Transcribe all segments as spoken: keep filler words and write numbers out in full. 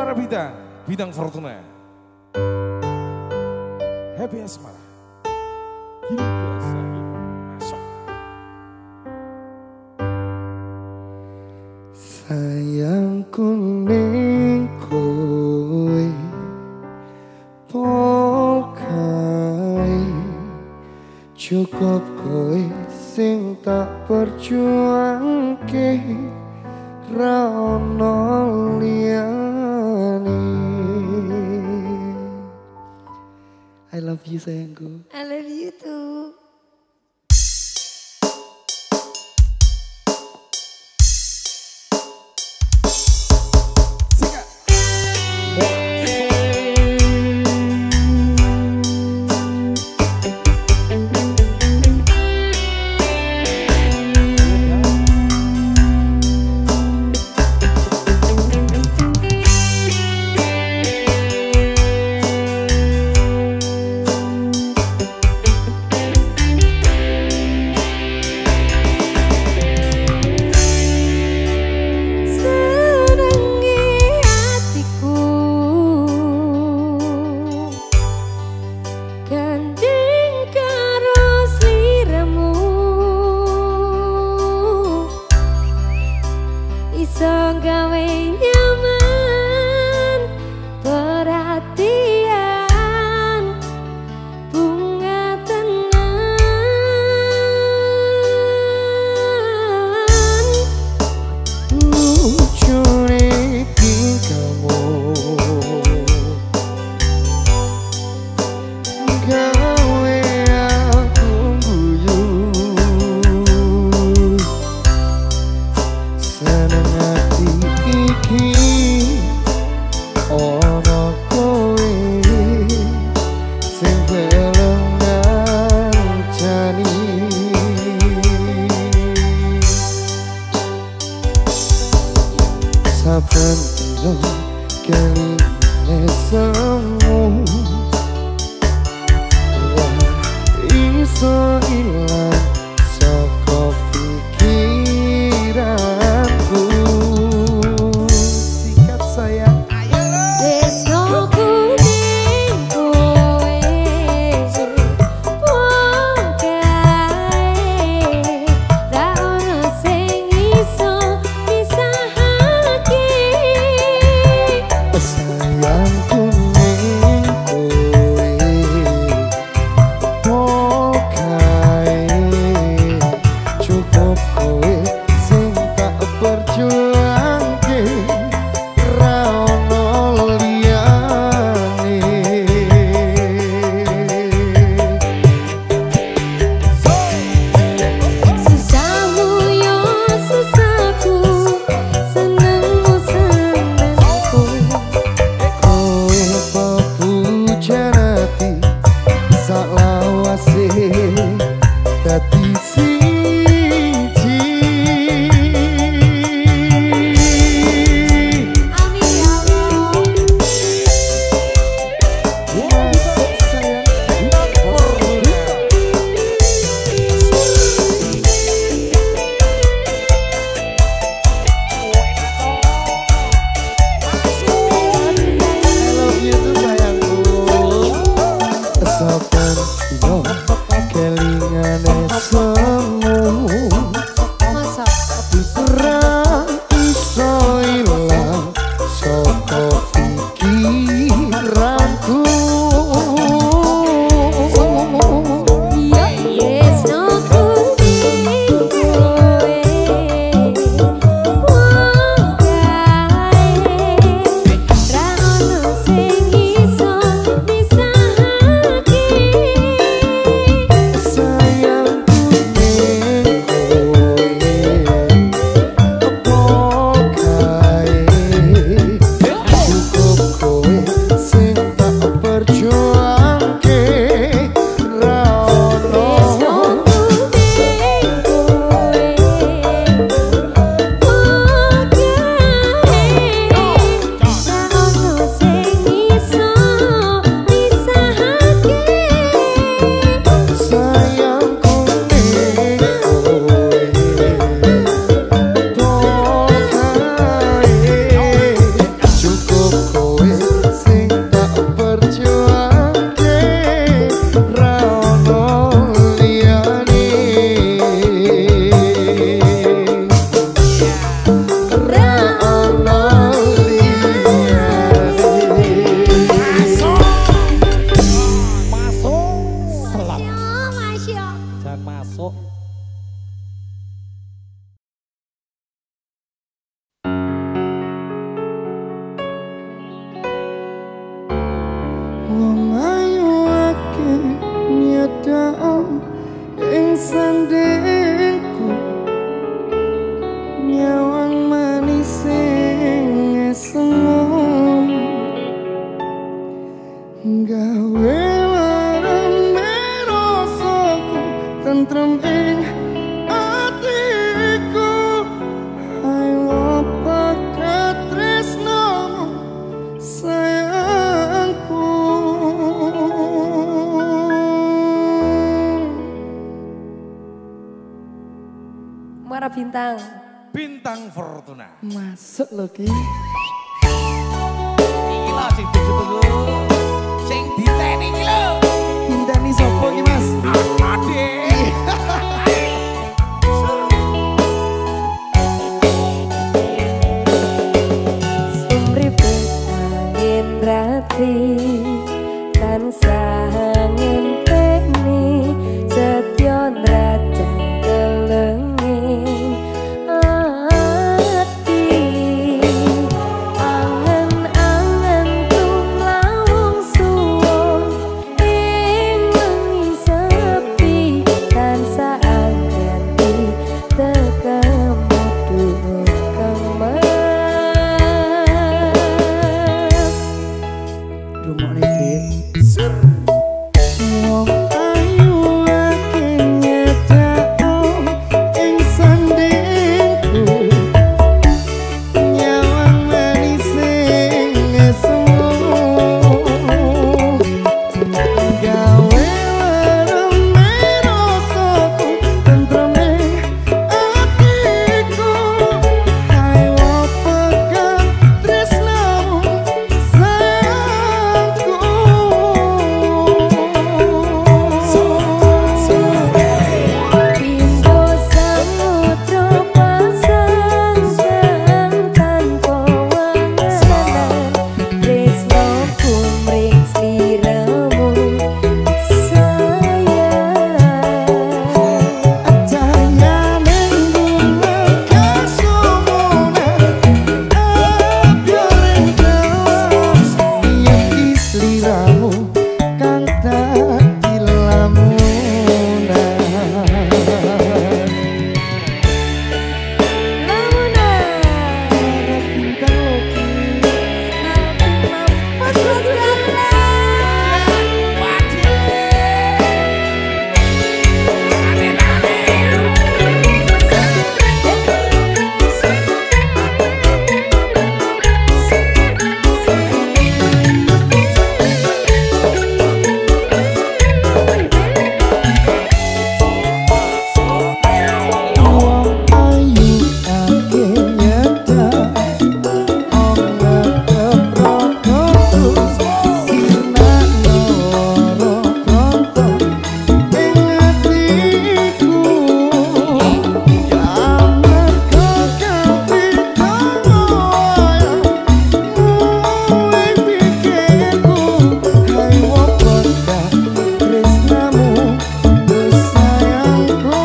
para bidang, bidang Fortuna. Happy Asmara. Gila biasa, masuk. Sayangku ning kowe pokai cukup kowe sing tak perjuangke ra ono liyane. I love you sayangku. I love you too. Saben dino kelingan semu iso ilang saka pikiranku. Sikat sayang, ayo besok kuning kowe pokai ra ono sing iso misahake. Sayangku ning kowe pokai Bintang. Bintang Fortuna. Masuk lho Ki. Iki lho sing ditunggu. Sing diteni iki lho. Ngenteni sapa iki Mas? Ade. Sumripe angin rati tansah ngenteni setya nrajang kelenging ati angen-angen tumlawung suwung ing wengi sepi tansah angganti tekemu duh kang mas. Rumokne Dik. Wong ayu akeh nyedhako ing sandingku. Nyawang manis sing esuk. Gawe werene rasaku tentreme atiku. Ayo pegang tresnamu sayangku. Pindho samudra pasang tanpa wanganan tresno kumring sliramu sayang. Jayane bulan kasumuna abyareng dawas yati sliramu kang dadi lamunan. Wong ayu akeh nyedak ana keprokotu sinar loro kontok ing atiku. Jamar kekampi kamoya muwe pikirku. Hai wopoda tresnamu duh sayangku.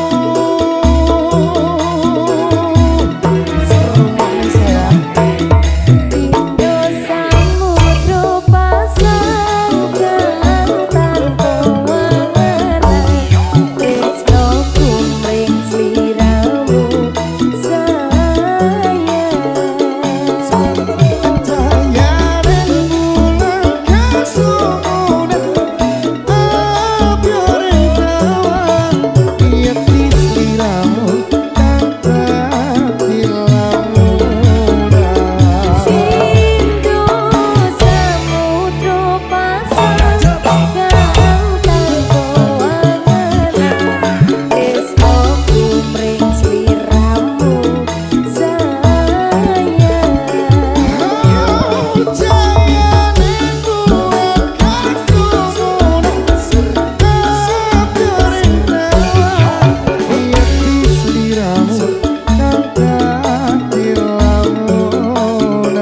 Pindho samudra pasang tanpa wanganan tresno kumring sliramu sayang. Jayane bulan kasumuna abyareng dawan yati sliramu kang dadi lamunan. Pindho samudra pasang tanpa wanganan tresno kumring sliramu sayang. Jayane bulan kasumuna abyareng dawan yati sliramu kang dadi lamunan.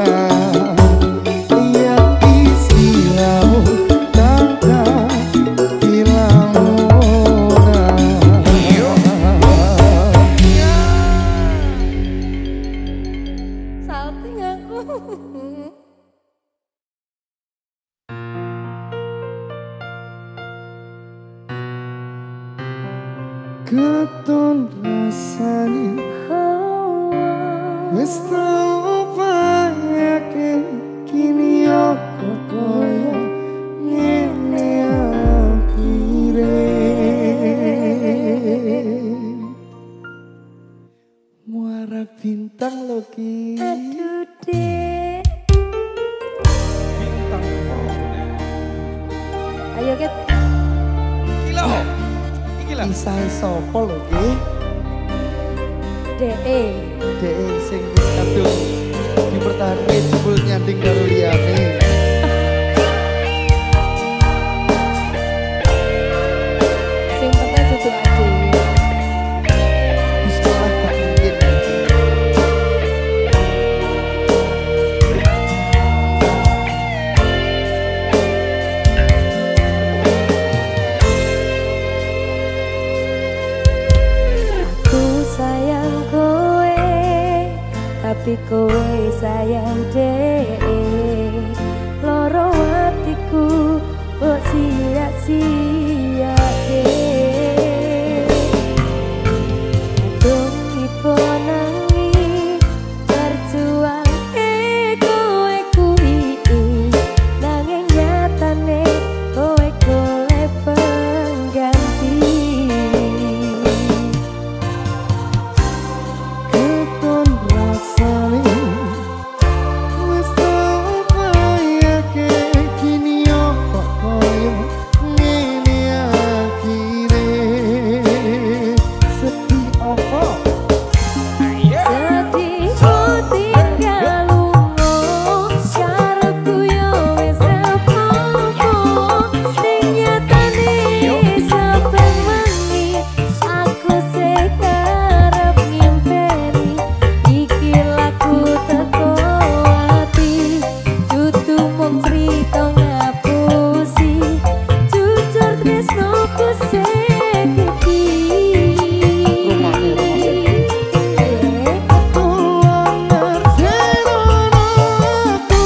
Yati sliramu kang dadi lamunan. Salting aku. Katon rasane wis tau payake kini aku koyo ngene akhire. Muara bintang lho Ki. Aduh dek. Bintang Fortuna. Ayo Ket. Iki lho. Iki lho. Kisah sapa lho Ki? DE DE sing wis kadung dipertahanke jebul nyanding karo liyane. sing penting dudu ade. Di sekolah gak mungkin. Aku sayang kowe, tapi kowe sayang DE. Loro hatiku mbok sia-siake. Adung ipo nangis terjuang e kowe kuwi, nanging nyatane kowe golek pengganti. Keton rasane wis tau bayake kini yo kok koyo ngene akhire. Sedih apa? Sedih kok tinggal lunga, karepku yo wis apa-apa. Ning nyatane saben wengi aku sing arep ngimpeni. Iki laku teko ati, dudu mung crita ngapusi. Jujur tresnoku sing iki. Rumahnya, rumahnya. Eh, Tolong ngertiin aku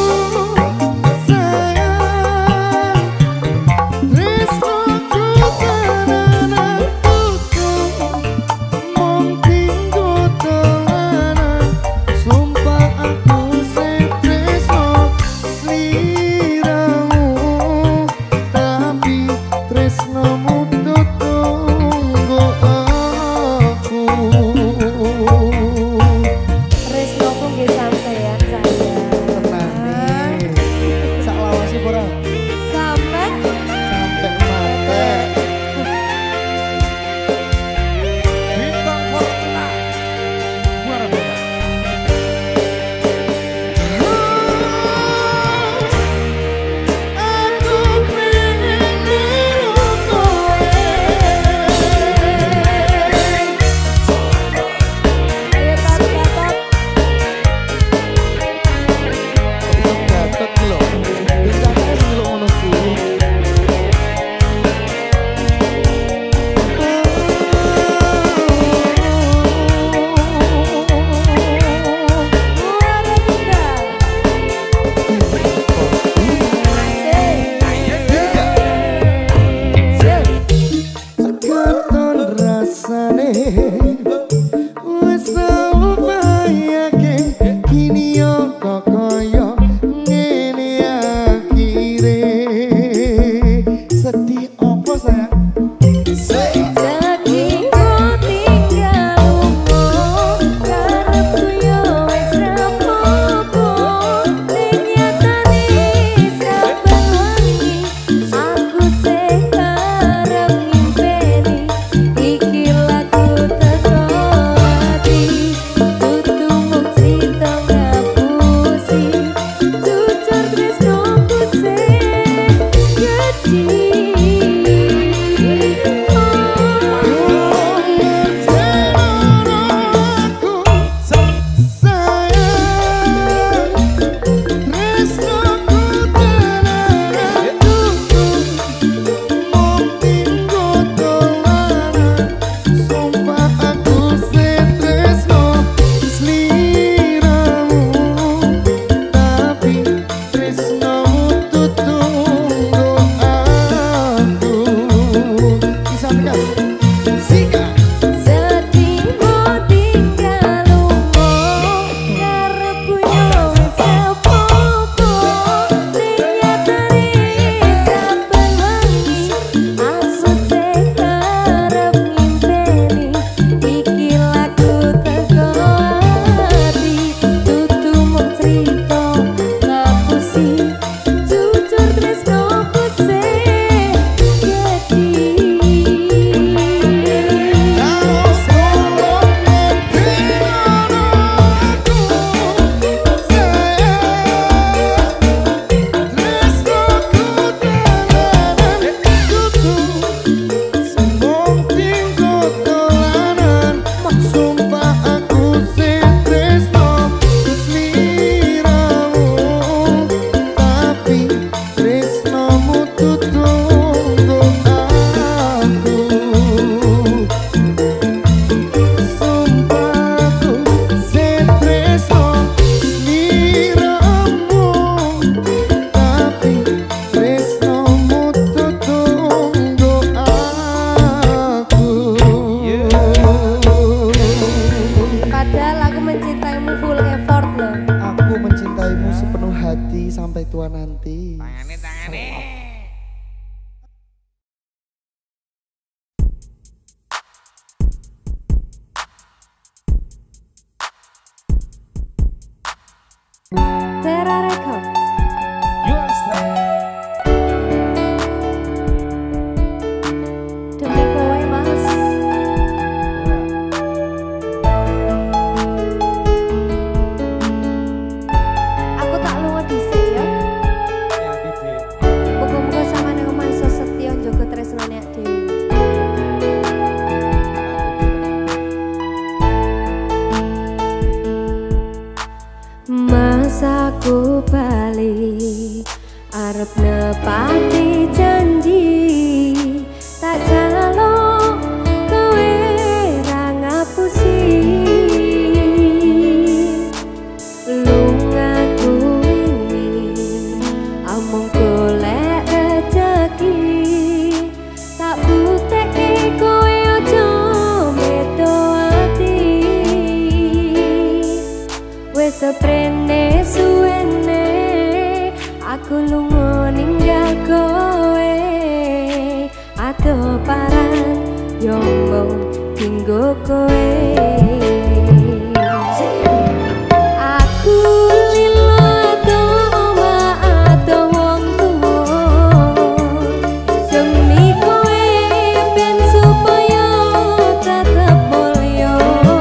sayang, tresnoku tenan aku mung tinggo dolanan. Sumpah aku sing tresno sliramu, tapi tresnomu tuh tunggu aku. Tresnoku nggih sampeyan sayang. Tenang nih, sak lawase ora Sampe sampai mate. Bintang Fortuna Muara Bintang. Aku pengen niru kowe. ayo tat-tat. Bisa dapat lho. Bicaranya sebelum ngono kuwi. Muara Bintang. Keton rasane wis tau bayake kini yo kok koyo ngene akhire. Sedih apa sayang? Sedih kok tinggal lunga, karepku yo wis apa-apa. Ning nyatane saben wengi aku sing arep ngimpeni. Iki laku teko ati, dudu mung crita ngapusi. hati sampai tua nanti. Tangane tangane. Tera Record. Demi kowe mas. Aku tak lunga dhisik ya. Ya Bibi. Muga-muga sampeyan omah iso setya njaga tresnane ak dhewe. Masaku bali arep nepati janji tak jalo kowe ra ngapusi lungaku ini amung golek rezeki tak butekke kowe aja meto ati wis seprene suwene aku lunga ninggal kowe ado paran yo mung dinggo kowe aku lilo ado omah ado wong tuwa demi kowe ben supaya tetep mulya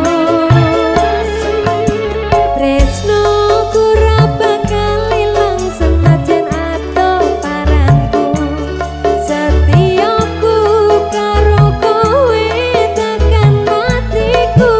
tresno ora bakal ilang senajan ato paranku setiaku karo kowe tekan matiku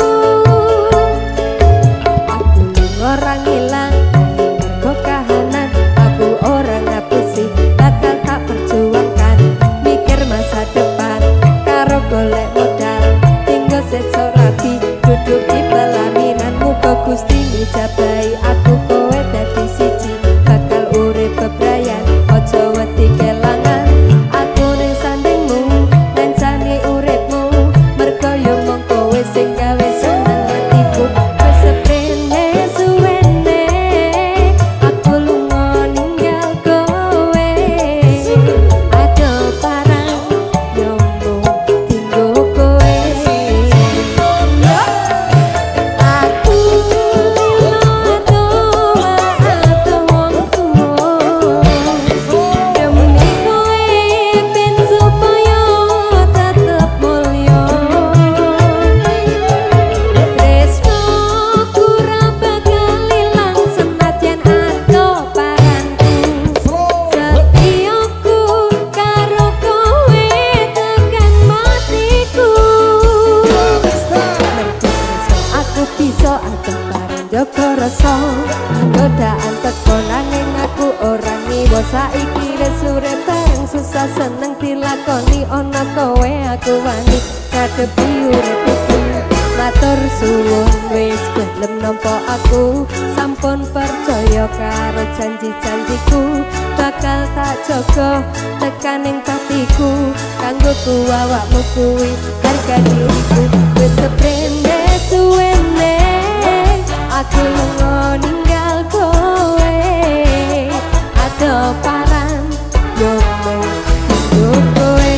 aku ora ngilang mergo kahanan aku ora ngapusi bakal tak perjuangkan mikir masa depan karo golek modal tinggal sesok rapi duduk di pelaminan muka Gusti ngijabahi aku kowe dadi siji bakal urip bebrayan aja wedi kelangan aku ning sandingmu rencane uripmu mergo yo mung kowe sing gawe seneng atiku wis seprene suwene aku lunga ninggal kowe ado parang yo mung dinggo kowe aku lilo ado ado wong tuwa demi kowe ben supaya tetep mulya tresno ora bakal ilang senajan ato paranku setiaku karo kowe tekan matiku aku bisa aja bareng jaga rasa godaan teko nanging aku ora ngiwa saiki wis urip bareng susah seneng dilakoni ana kowe aku wani kadepi urip iki matur suwun wis gelem nampa aku sampun percaya karo janji-janjiku bakal tak jaga tekaning patiku kanggo ku awakmu kuwi harga diriku wis seprene suwene aku lunga ninggal kowe ado paran yo mung dinggo kowe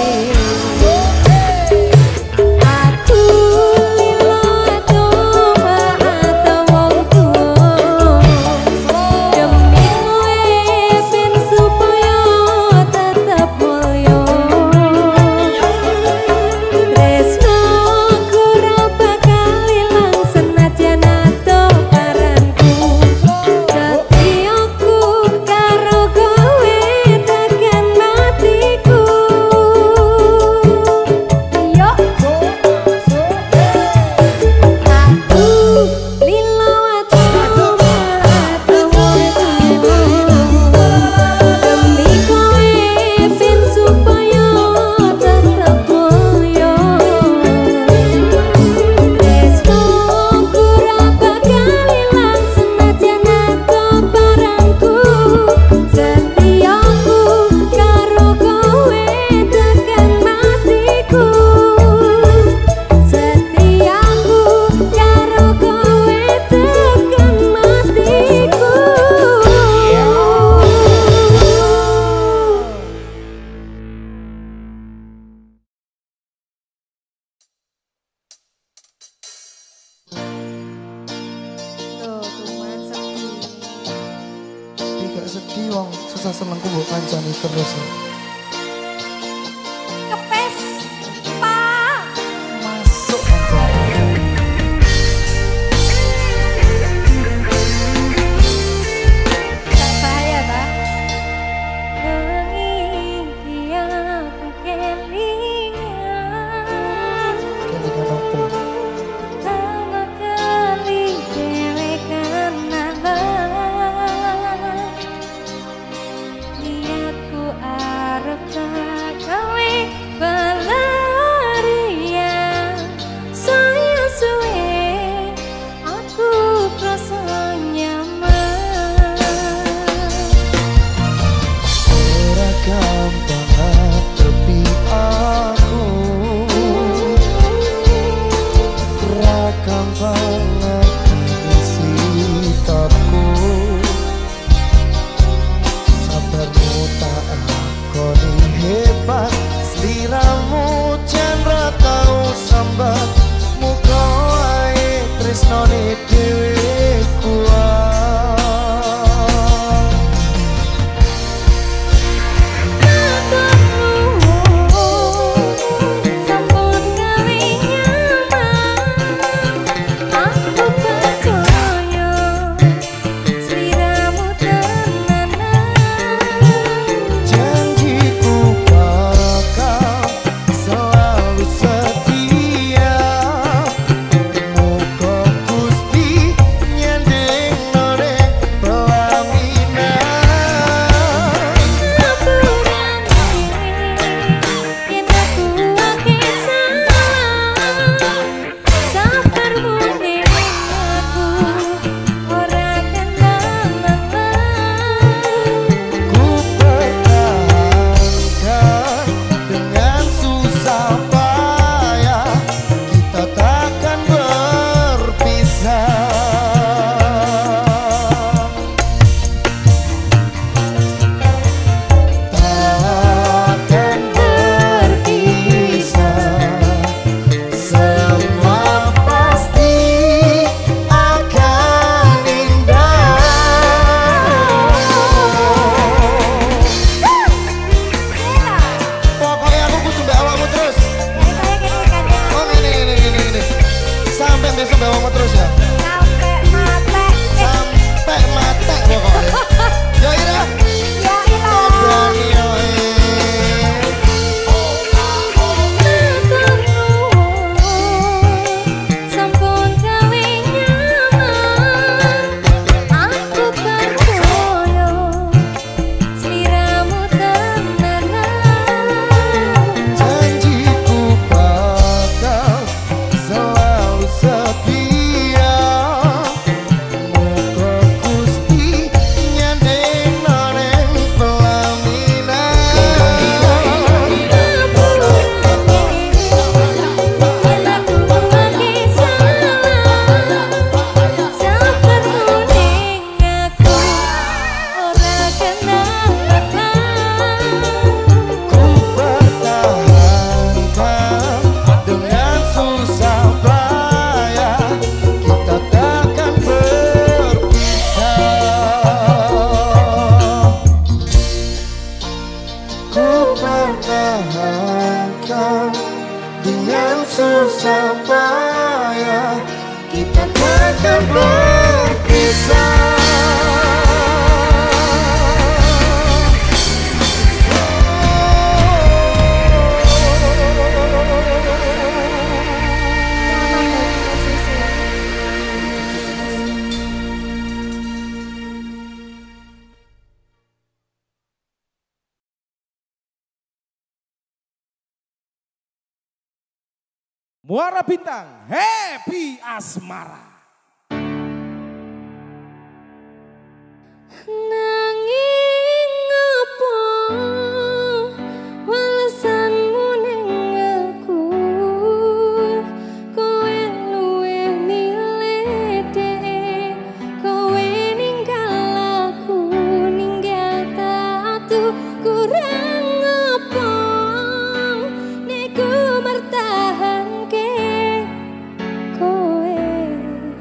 aku lilo ado ado wong tuwa demi kowe ben supaya tetep mulya tresno ora bakal ilang senajan ato paranku Gak sedih wong susah senengku mbok kancani terus. Kepes, Pak. Masuk aja. Tak bahaya ta? Nanging dia aku kelingan. Kelingan apa? Pertama kali dhewe kenalan. Niatku arep tak gawe pelarian. Saya suwe aku krasa nyaman. Ora gampang ngadepi aku. Ora gampang ngadepi sikapku. Sabarmu tak akoni hebat. Sliramu jan ra tau sambat. Muga ae tresnane dhewe kuat. Sampun gawe nyaman, aku percaya sliramu tenanan. Janjiku bakal selalu setia. Muga Gusti nyanding nore pelaminan. Yen aku ake salah, sabarmu ning aku ora kenal. Ku pertahankan dengan susah payah. Kita takkan berpisah. Takkan berpisah. Semua pasti akan indah. Pokoknya aku kudu mbak awakmu terus. Oh ini ini ini ini. Sampai besok mbak awakmu terus ya. Sampai mate. Sampai mati pokoknya. Ya Ira. Ya ilah. Berani ya. Sampun gawe nyaman, aku percaya sliramu tenanan. Janjiku bakal selalu setia. Muga Gusti nyanding noneng pelaminan. Yen aku ake salah, sabarmu ning aku ora kenal. Ku pertahankan dengan susah payah. Kita takkan berpisah. Ku pertahankan dengan susah payah. Kita takkan berpisah. Muara Bintang, Happy Asmara. Nanging apa walesanmu ning aku? Kowe luwe milih dhewe, kowe ninggal aku, ninggal tatu. Kurang apa nek ku mertahanke kowe?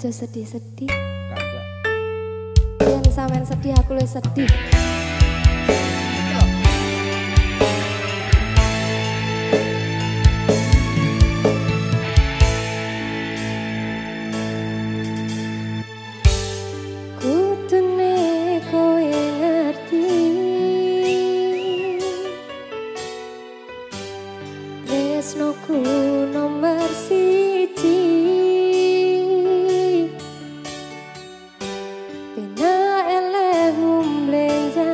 Aja sedih-sedih. Kagak. Yen sampean sedih aku luwih sedih. Iki lho. Kudune kowe ngerti tresnoku nomor siji pena eleh mbleng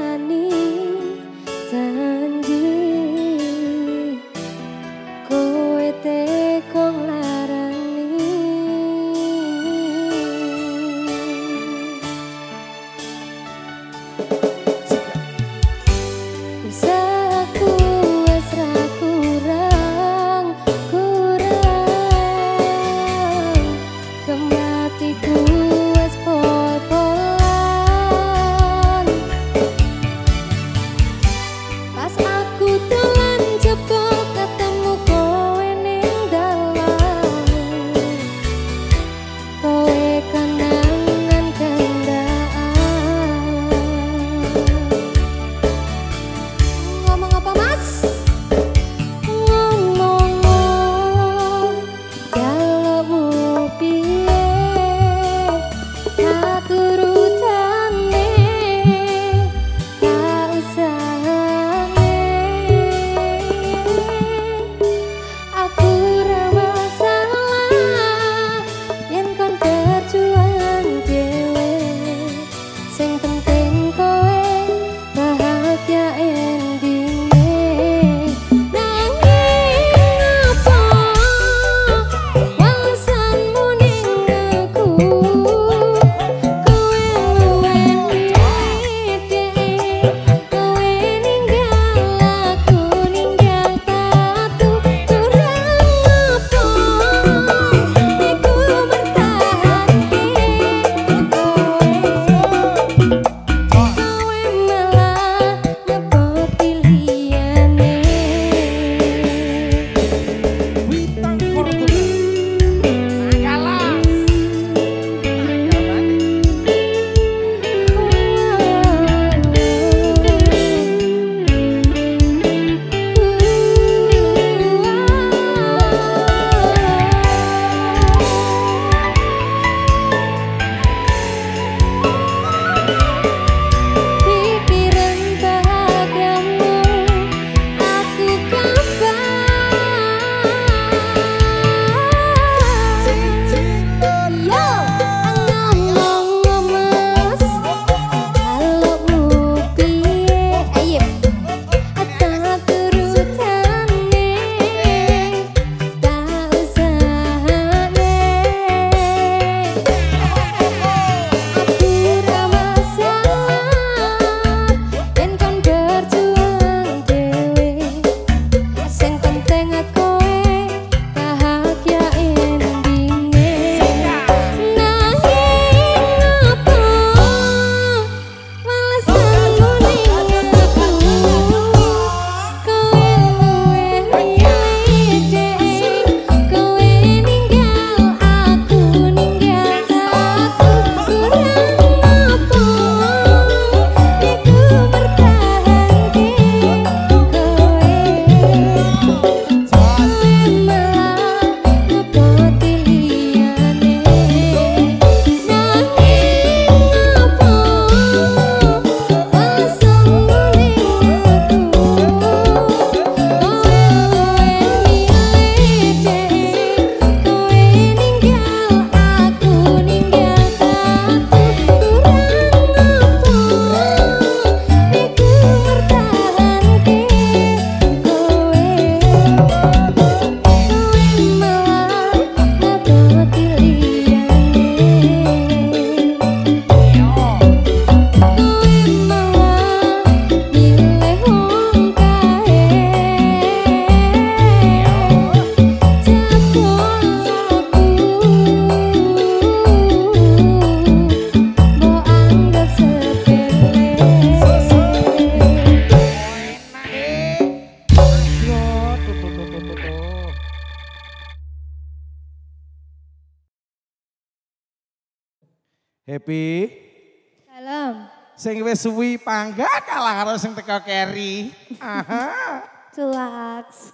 Happy. Salam. Sing wis suwi pangga kalah karo sing teko keri. Aha. Culaks.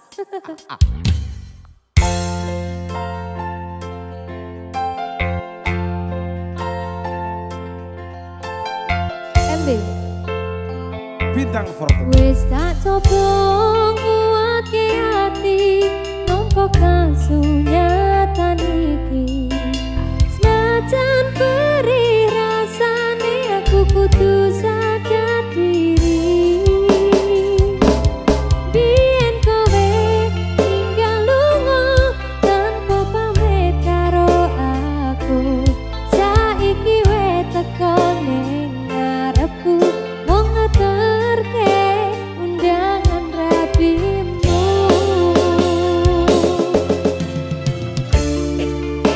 M B. Bintang Fortune. Wis tak coba nguatke ati nampa kasunyatan iki. Senajan perih rasane aku kudu sadar diri. Biyen kowe tinggal lunga tanpa pamit karo aku. Saiki we teko ning ngarepku wong ngeterke undangan rapimu.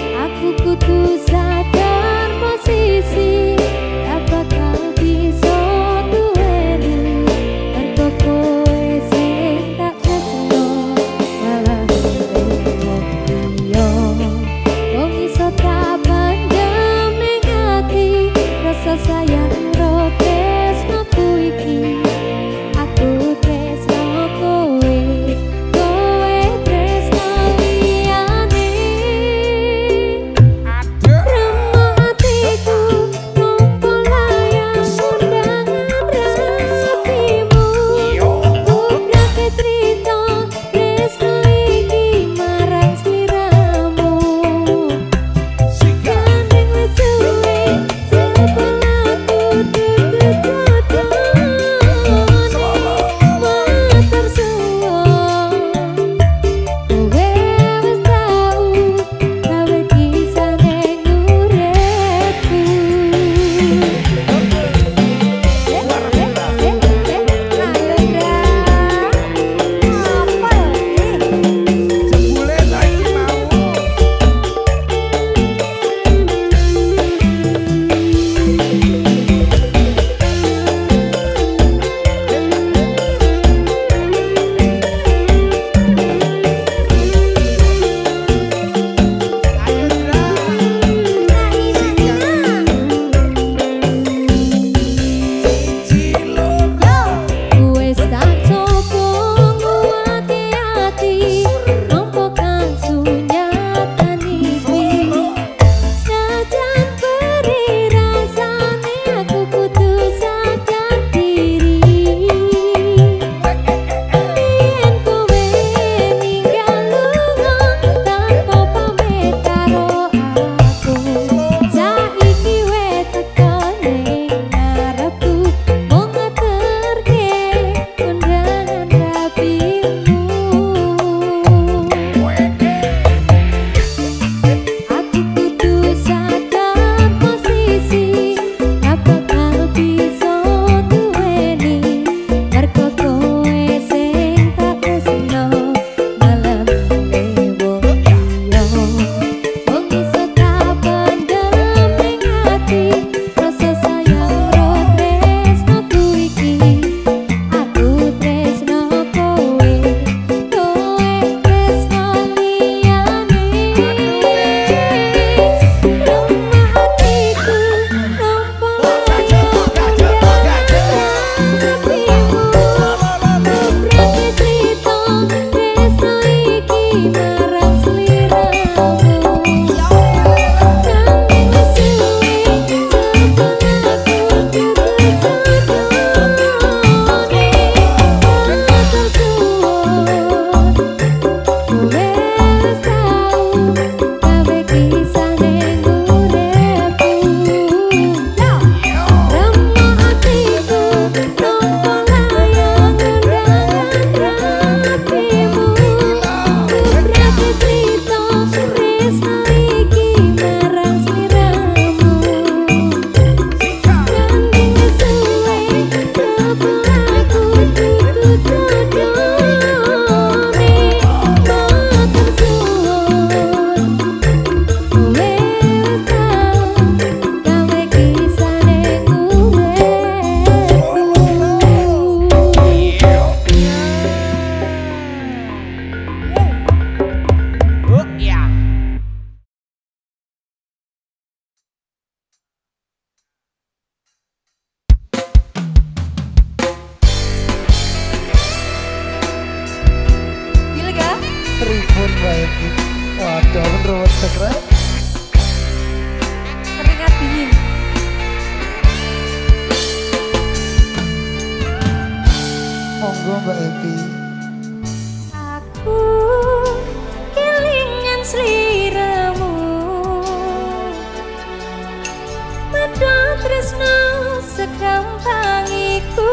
Ribun baik. Waduh, menurut rek. Keringat dingin. Monggo Mbak Evi. Aku kelingan sliramu, medho tresno segampang iku.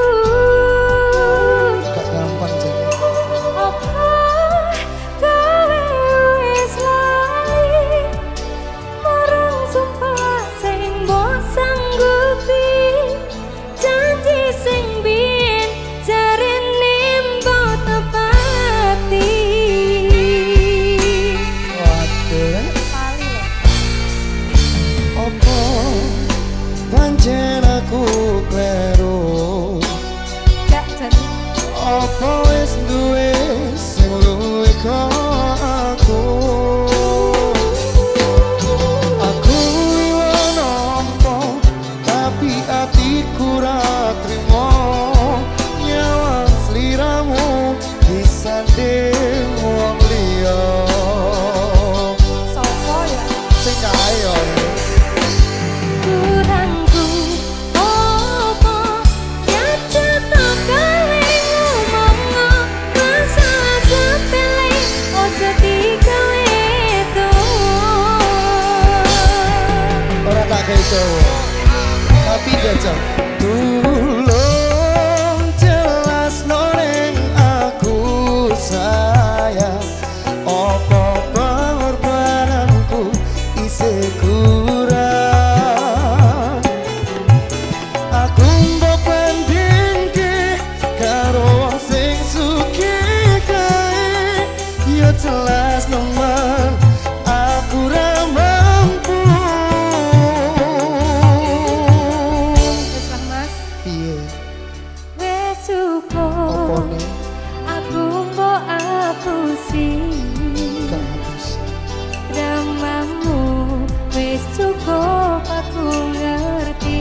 Gak gampang jadi. Apa kowe wis lali marang sumpah sing mbok sanggupi, janji sing biyen jarene mbok tepati. Waduh. Lali lho. Apa pancen aku kleru? Gak jadi. Apa wis duwe sing luwih kok aku? Aku iwo nampa tapi atiku ra trimo nyawang sliramu disanding wong liya. Sopo ya? Sing kae yo. Kurangku opo ya cetok kowe ngomong masalah sepele ojo digawe tuh. Ora tak kayak cowok tapi jajal tulung jelas noreng aku sayang opo pengorbananku isih kurang aku mbok bandingke karo wong sing sugih kae yo jelas nemen aku ra mampu. Wis lah Mas, Piye? wis cukup. Apa nih? Aku mbok apusi Gak habis. dramamu, wis cukup aku ngerti.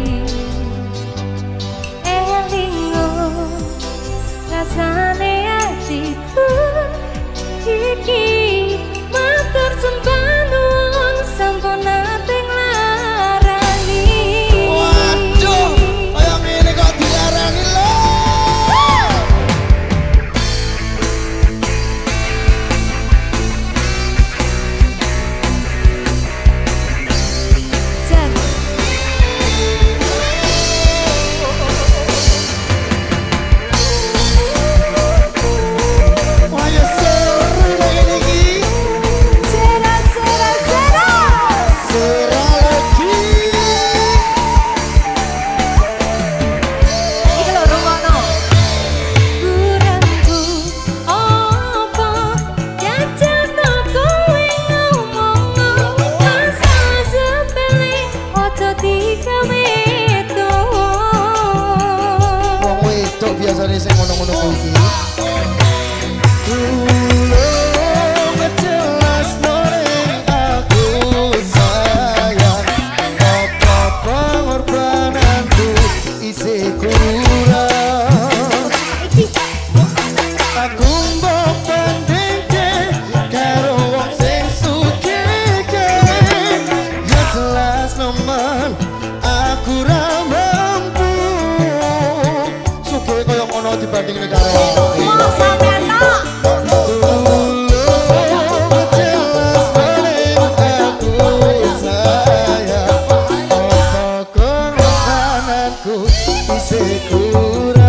Elingo rasane atiku iki matur sembah nuwun sampun nate nglarani. Waduh, kayak ngene kok dilarani lho. Jan, Wah ya seru ngene iki. sera sera sera. Sera lagi. Iki lho rungokno. Kurangku opo jajano kowe ngomong masalah sepele ojo digawe tuh. Wong wedok biasane sing ngono-ngono kuwi. Tulung jelas noreng aku sayang apa pengorbananku isih kurang aku mbok bandingke karo wong sing sugih kae ya jelas nemen aku ra mampu sugih koyo ngono dibandingne karo Mau sampean tok. tulung jelas noreng aku sayang apa pengorbananku isih kurang.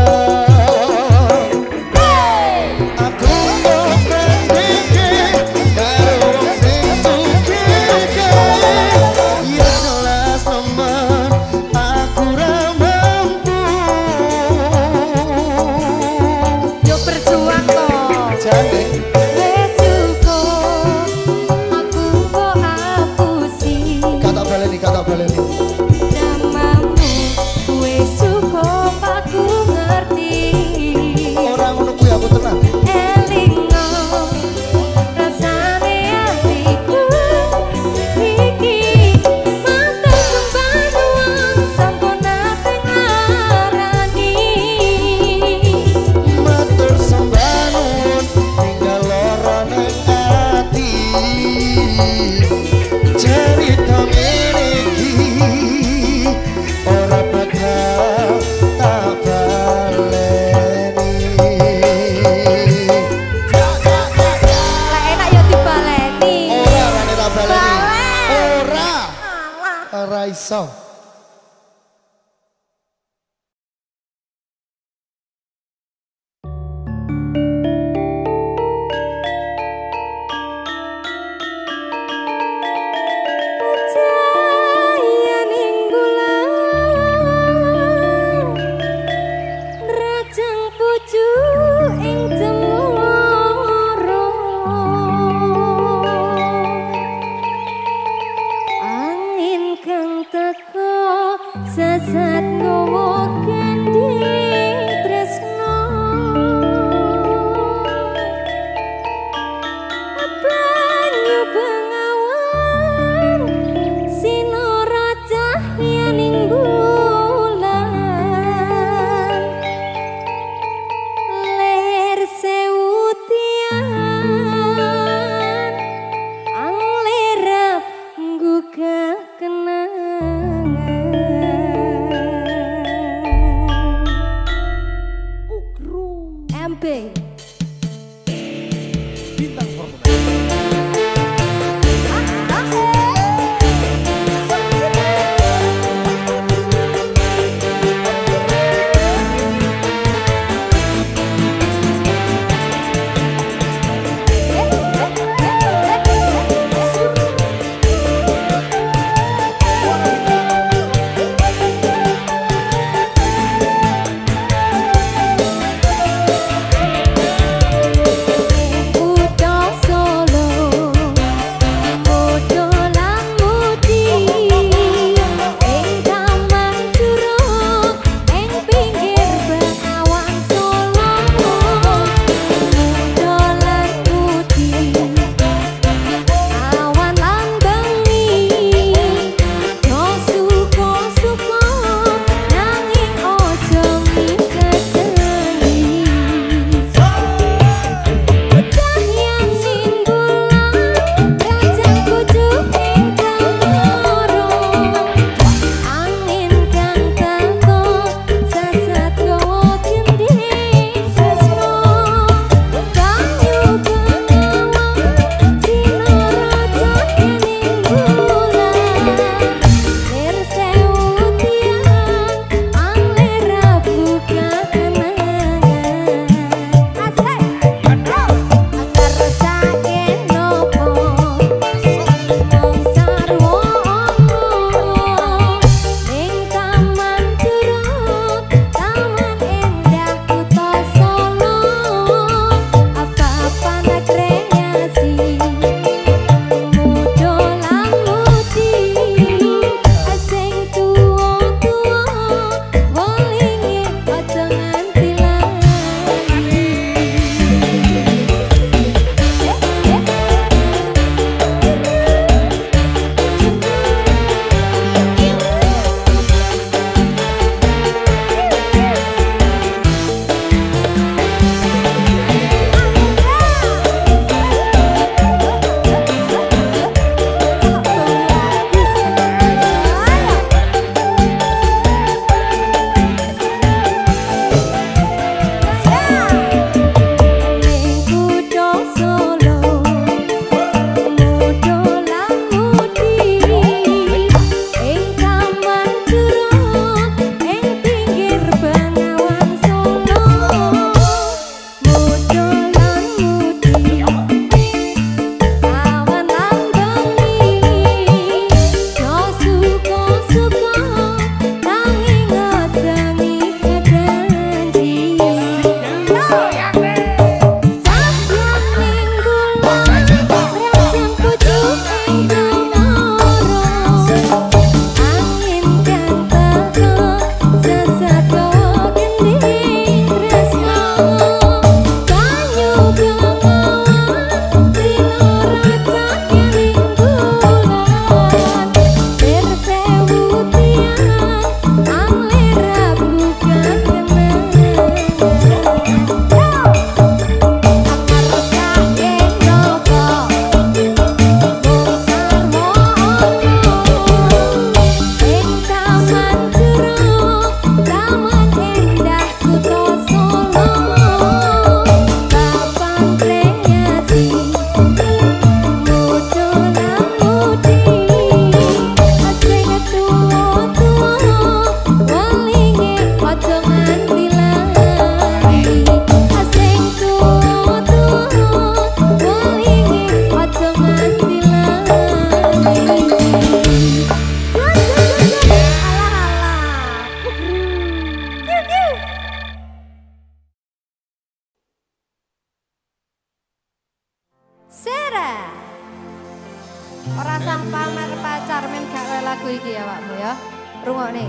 Sera. Ora sang pamer pacar men gawe lagu iki ya Pakmu ya. Rungokne.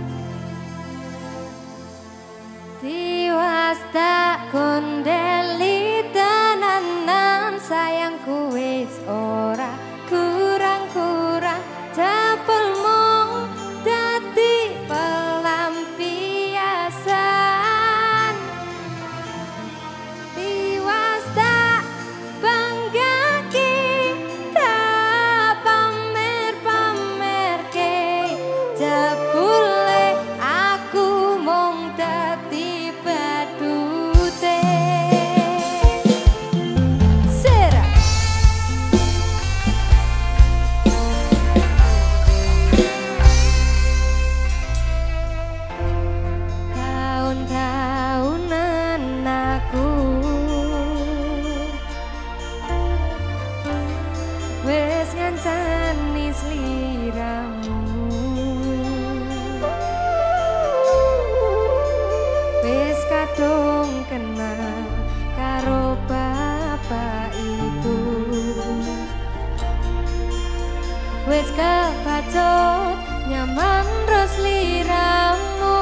Tiwas tak kondeli tenanan sayangku wis ora kurang-kurang cepelmu dadi pelampiasan. Tiwas tak banggaki tak pamer-pamerke jebule aku mung dadi badute. Sera. Tahun-tahunan aku wes ngancani sliramu, wes kadung kenal karo bapak ibu, wes kebacut nyaman terus sliramu.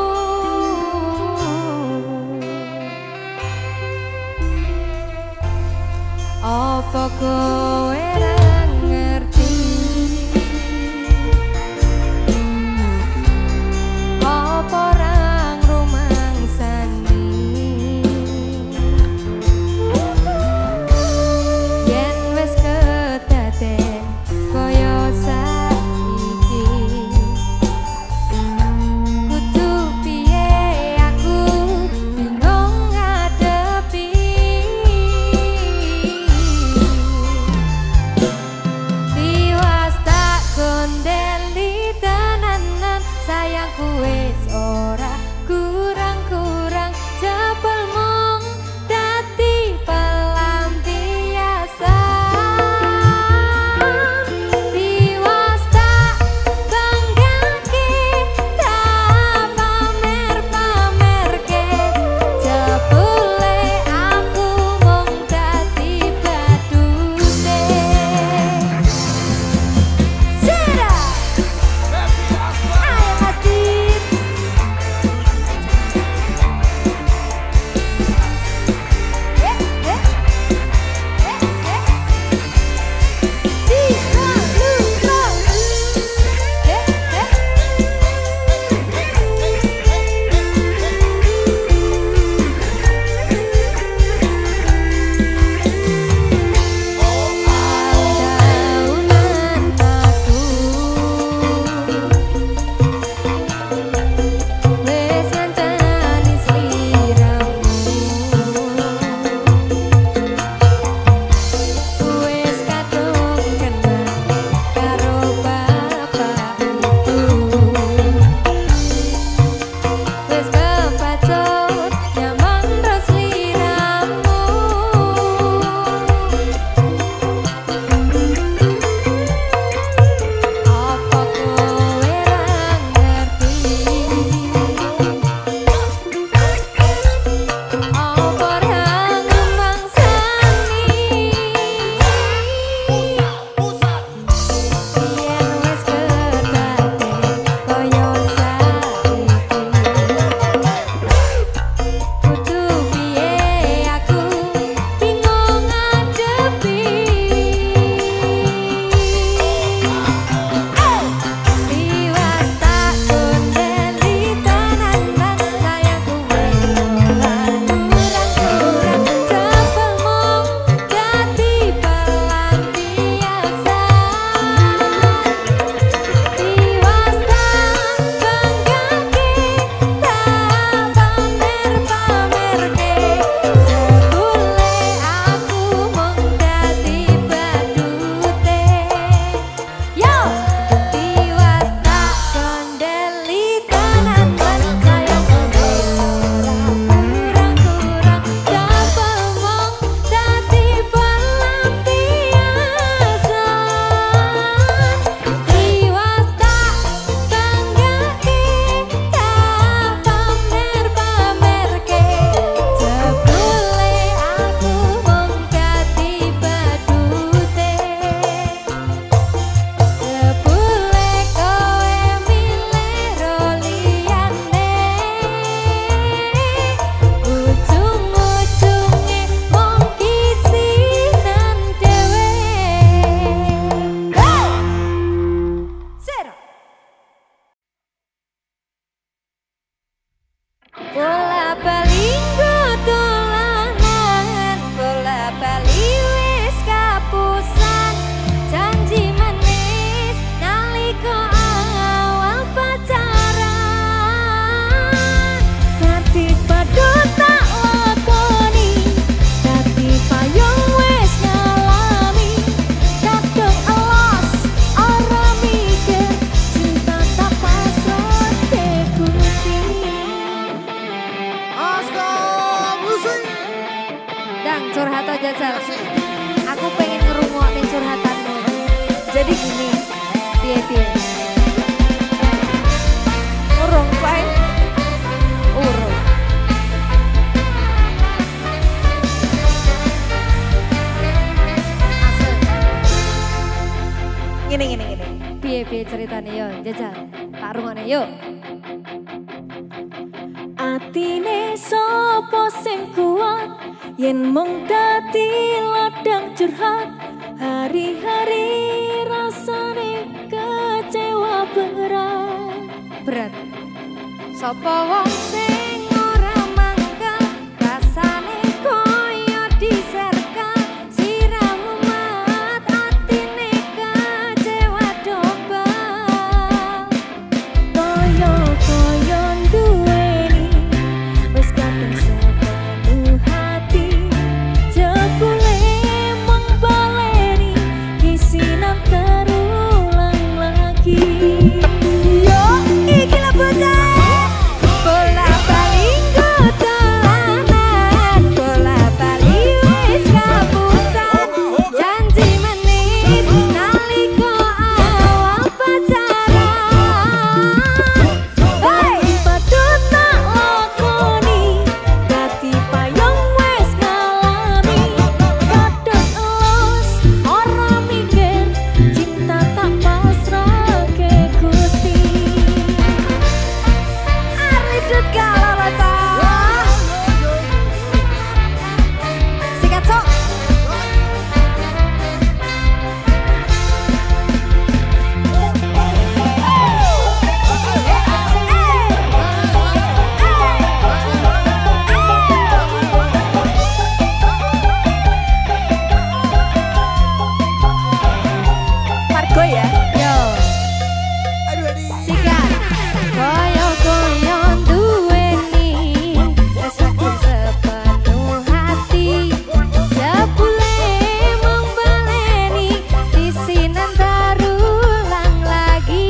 Apa kowe ra ngerti? Apa ra ngrumangsani? Yen wis kedaden kaya saiki, kudu piye aku bingung ngadepi. Jajal. Aku pengen ngerungokne curhatanmu. Jadi gini, piye-piye. Urung pae. Urung. Asal. Gini gini gini. Piye-piye ceritane yo, Jajal. Tak rungokne yuk. Atine sapa sing kuat yen mung dadi ladang curhat hari-hari rasane kecewa berat Berat. Sapa wong sing ora mangkel rasane koyo diserka siramu mat atine kecewa doba koyo-koyo duweni wis kadung sepenuh hati jebule mung baleni kisinan terulang lagi yo iki lho bocah bola bali dolanan bola bali wis kapusan janji manis nalika awal pacaran Hei, padut tak lakoni dadi payung wis ngalami kadang elus ora mikir cinta tak pasrahke Gusti Aridut galala cah sikat sok Margo ya yo sikat koyo-koyo duweni wis aku sepenuh hati jebule mung baleni disinan terulang lagi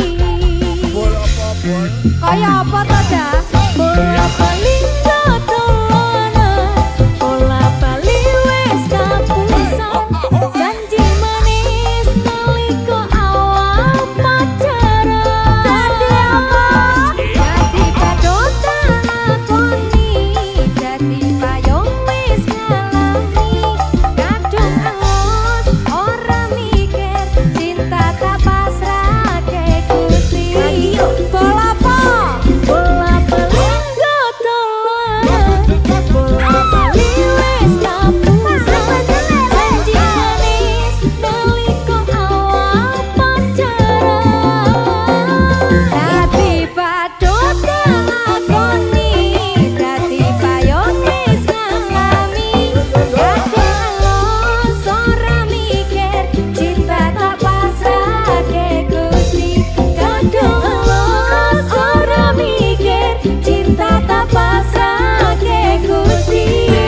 kaya apa to dah bola bali dolanan bola bali wis kapusan janji manis nalika awal pacaran dadi apa dadi padotan lakoni dadi payung wis ngalami kadung alus ora mikir cinta tak pasrahke Gusti bola apa bola bali dolanan bola bali wis kapusan janji manis nalika awal pacaran dadi padotan lakoni dadi payung wis ngalami kadung alus ora mikir cinta tak pasrahke Gusti kadung alus ora mikir cinta tak pasrahke Gusti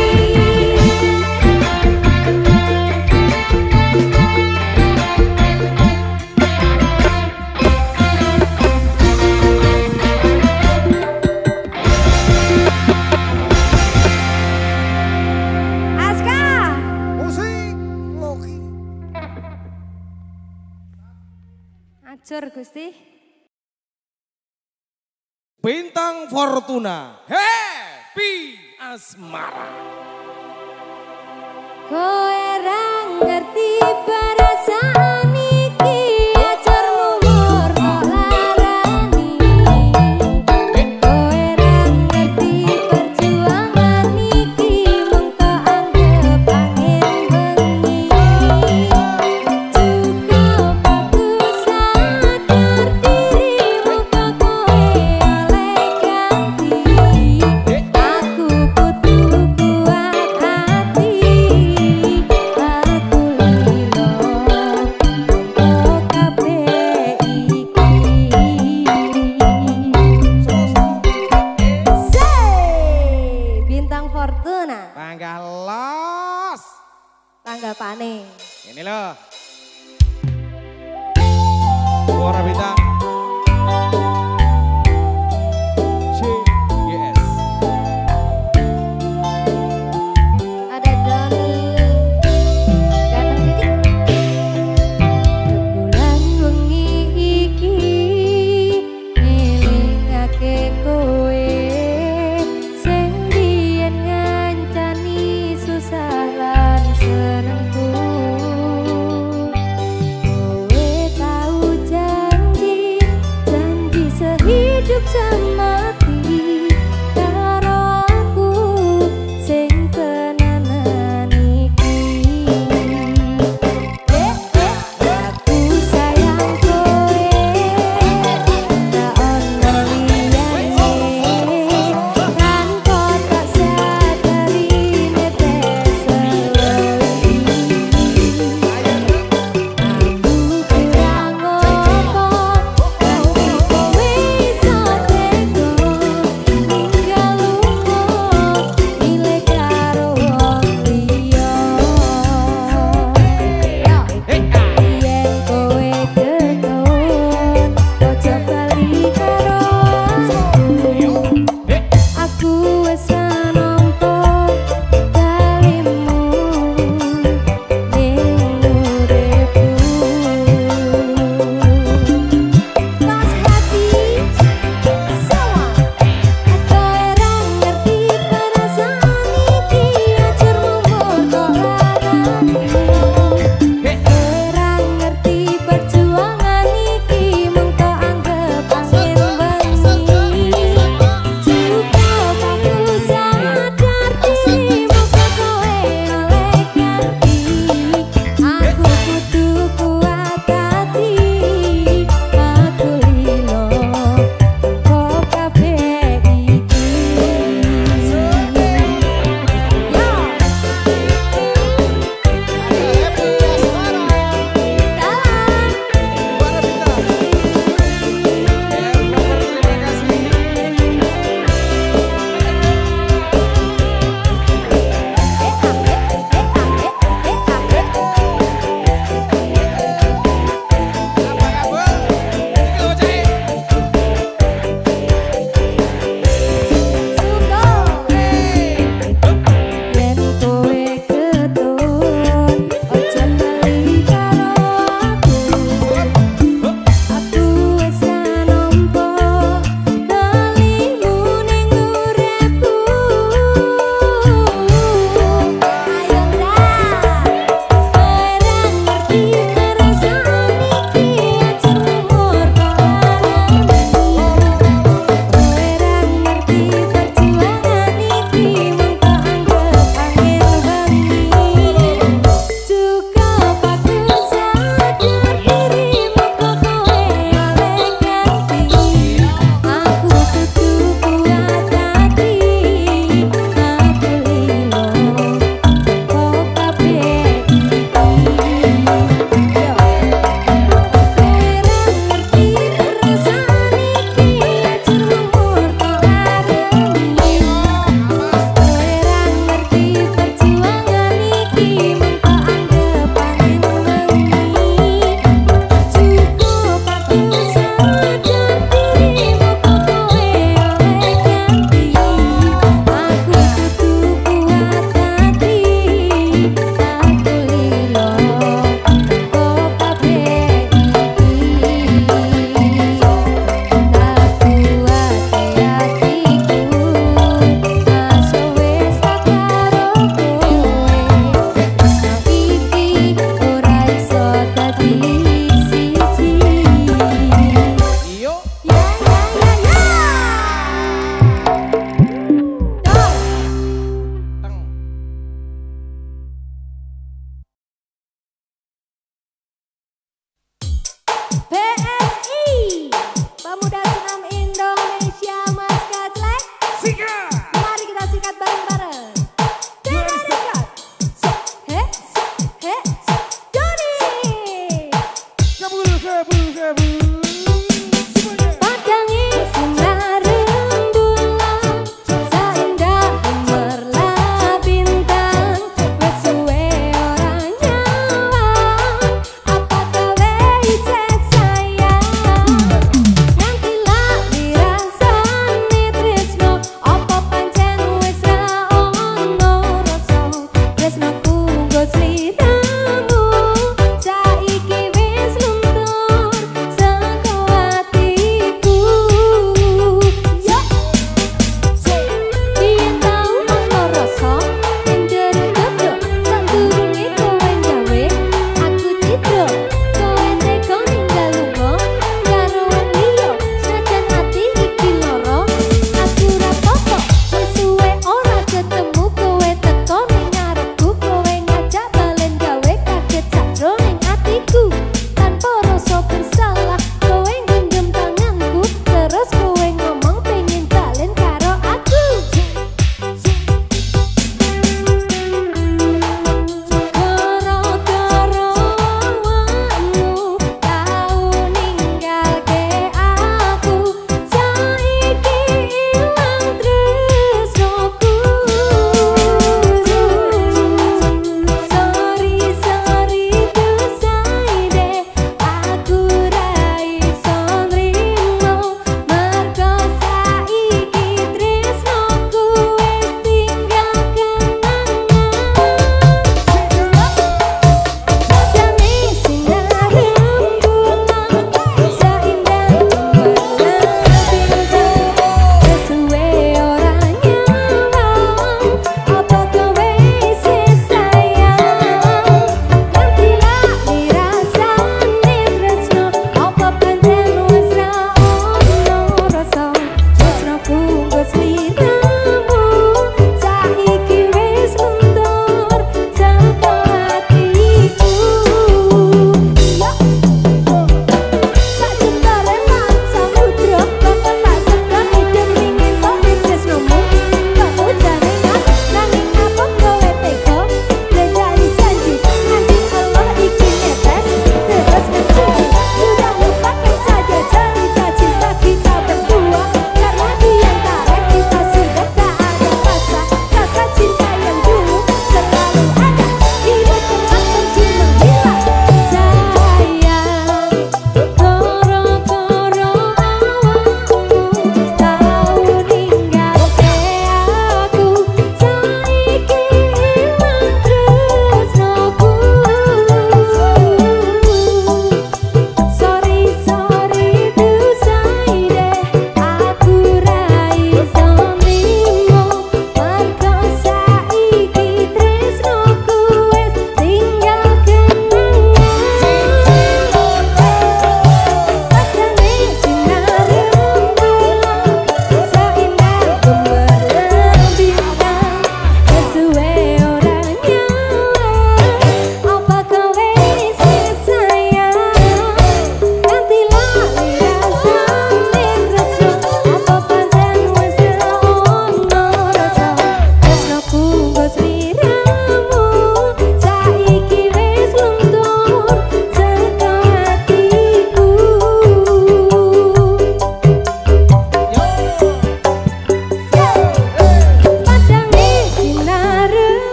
Aska Musik Loki. acur Gusti Bintang Fortuna, Happy Asmara. kowe ra ngerti perasaan iki ajarmu mur kok larani kowe ra ngerti perjuangan iki mung tak anggap angin bengi cukup aku sadar dirimu kok kowe oleh ganti aku kudu kuat hati aku lilo untuk kabeh iki Say, Bintang Fortuna Tanggal los. tanggapane Ini loh. Suara bintang. C G S. ada Doni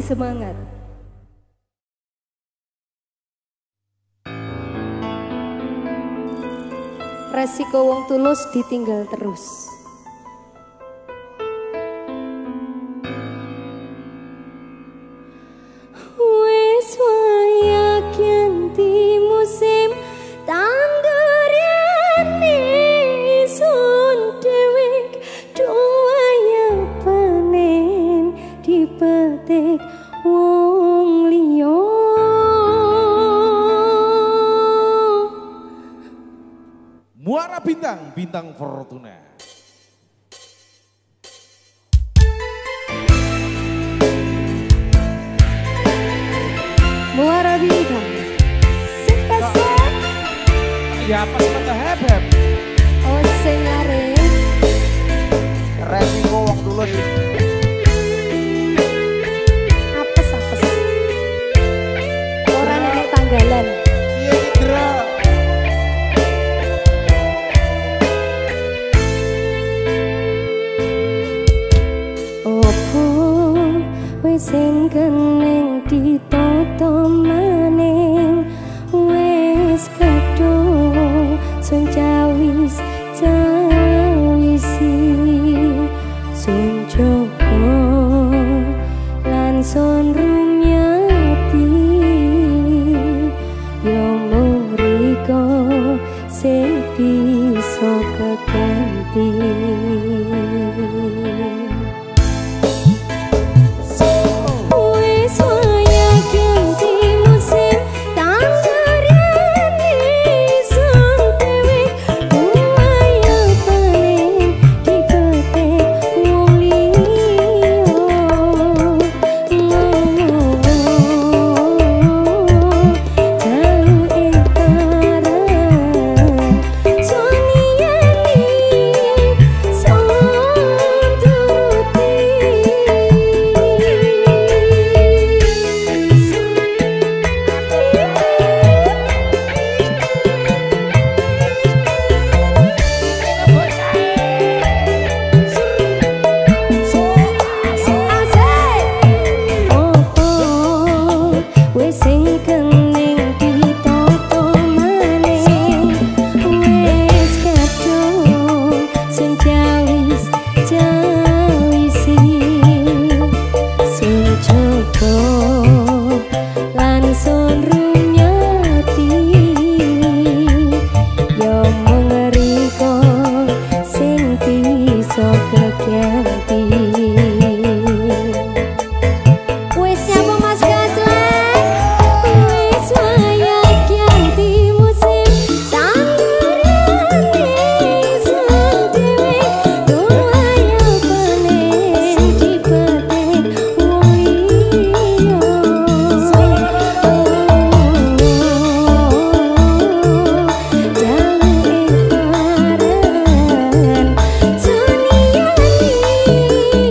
semangat. Resiko wong tulus ditinggal terus. Wes waya ganti musim tandur yane sun dewek dong waya panen dipetik wong liya. Muara Bintang, Bintang Fortuna. Muara Bintang. Sepasang Ya pas pada heb-heb. Oh sing arep. Resiko wong tulus. Apes apes. Ora nenek tanggalan. Iya Indra. opo wis sing keneng ditoto maning wis kadung sun cawis cawisi sun joko lan sun rumyati yo mung riko sing bisa keganti. Thank you.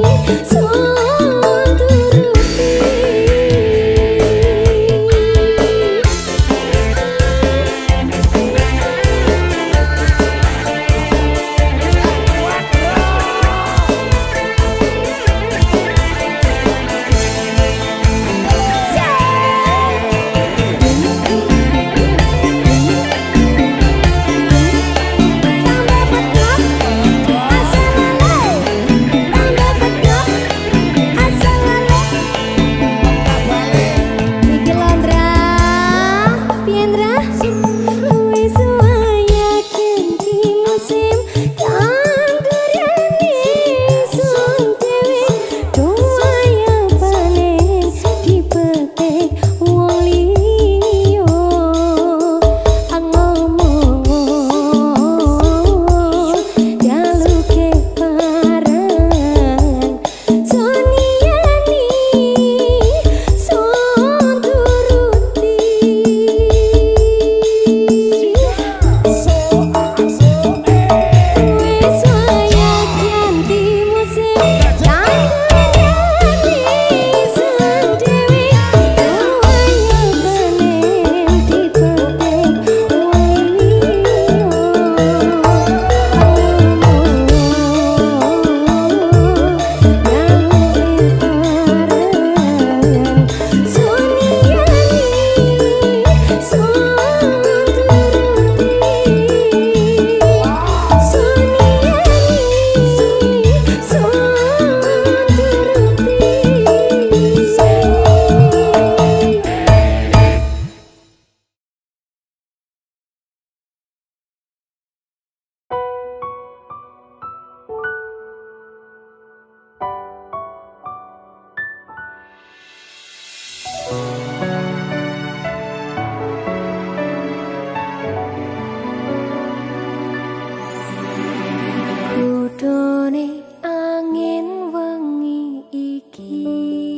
Jane angin wengi iki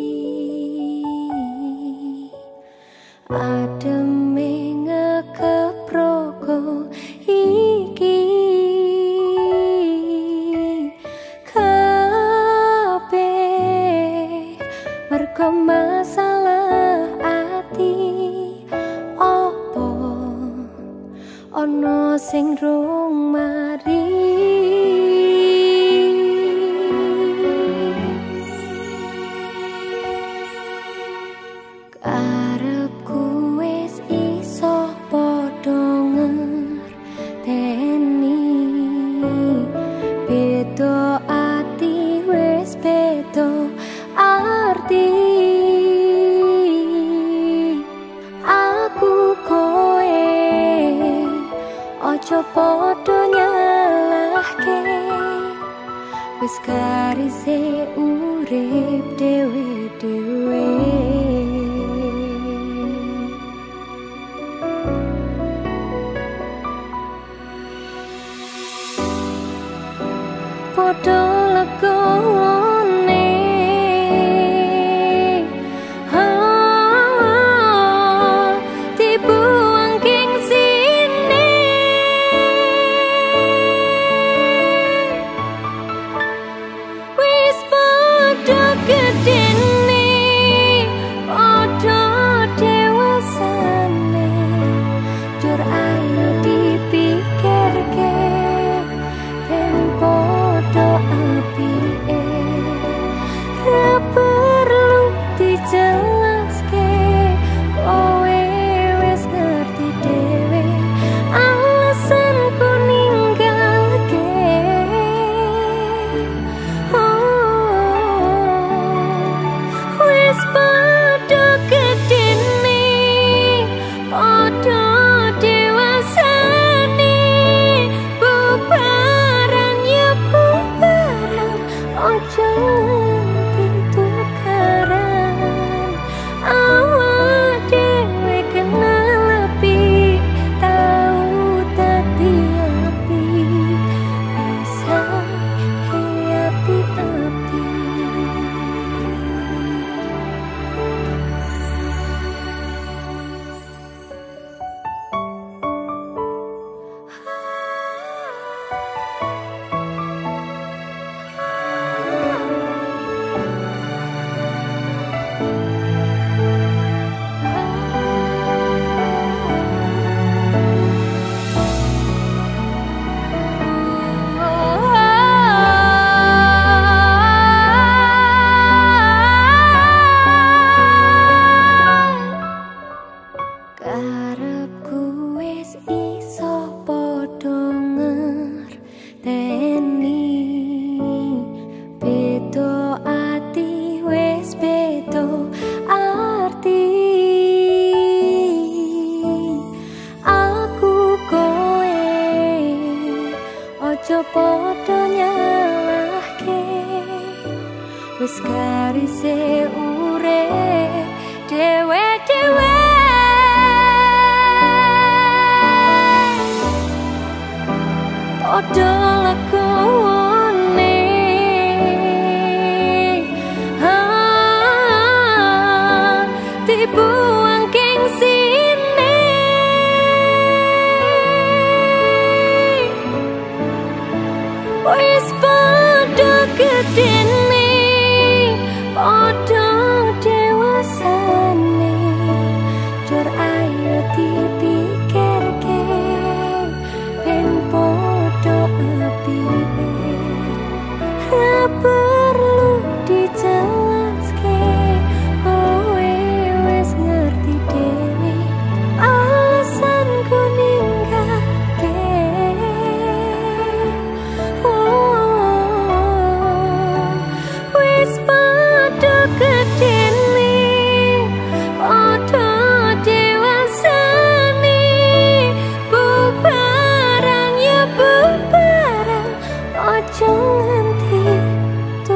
ademe ngekeproko iki kabeh mergo masalah ati opo ana sing rung mari arepku wis iso padha ngerteni beda ati wis beda arti aku kowe ojo padha nyalahke wis garise urip dhewe-dhewe padha legone ah dibuang king sini wis padha gedene padha dewasane jur ayo dipikirke ben padha apike ra perlu dijelaske kowe wis ngerti dhewe alasanku ninggalke oh wis padha gedene padha dewasane bubaran ya bubaran ojo nganti tukaran awak dhewe kenal api tau dadi api bisa api-api karepku wis iso padha ngerteni beda ati wis beda arti aku kowe ojo padha nyalahke wis garise urip dhewe-dhewe padha lakone ah dibuang king sini wis padha gedene padha dewasane jur ayo dipikirke ben padha apike ra perlu dijelaske kowe wis ngerti dhewe alasanku ninggalke oh wis padha gedene padha dewasane bubaran ya bubaran ojo nganti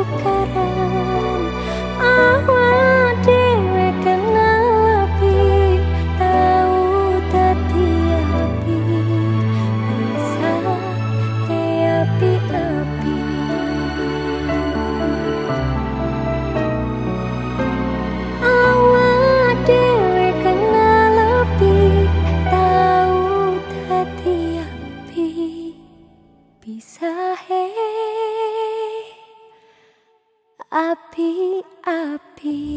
api-api.